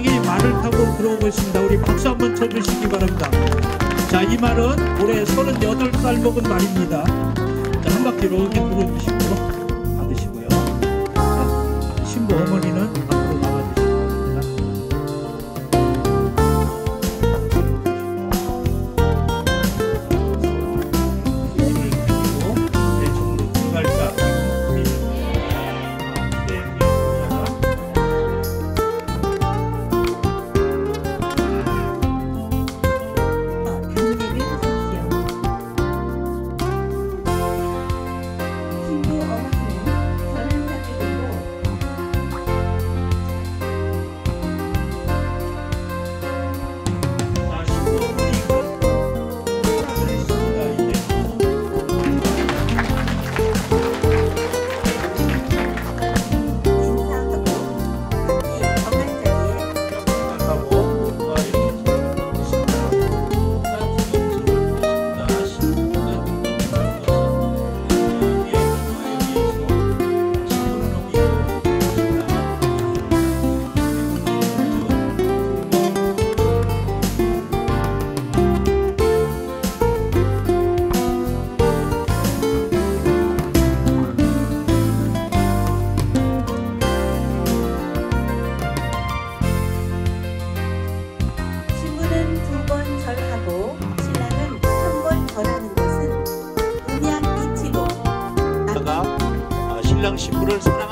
신랑이 말을 타고 들어오고 있습니다. 우리 박수 한번 쳐주시기 바랍니다. 자, 이 말은 올해 38살 먹은 말입니다. 자, 한 바퀴 이렇게 돌아주시고 받으시고요. 자, 신부 어머니는 앞으로 나와주시기 신랑 신부를 사랑